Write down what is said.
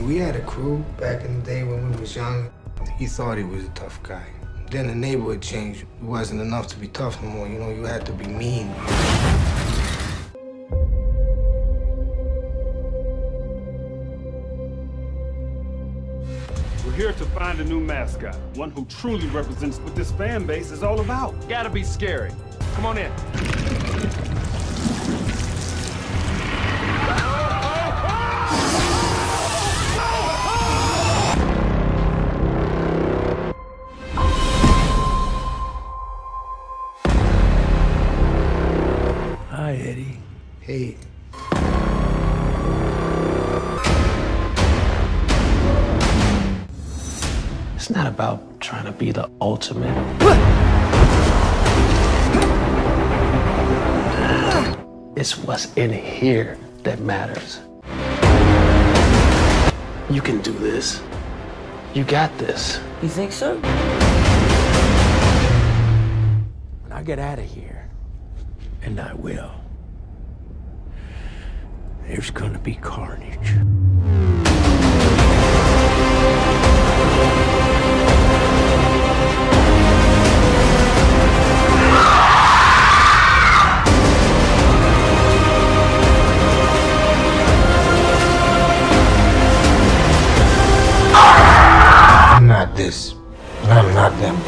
We had a crew back in the day when we was young. He thought he was a tough guy. Then the neighborhood changed. It wasn't enough to be tough no more, you know, you had to be mean. We're here to find a new mascot, one who truly represents what this fan base is all about. Gotta be scary. Come on in. Hi, Eddie. Hey. It's not about trying to be the ultimate. It's what's in here that matters. You can do this. You got this. You think so? When I get out of here, and I will, there's gonna be carnage. I'm not this, and I'm not them.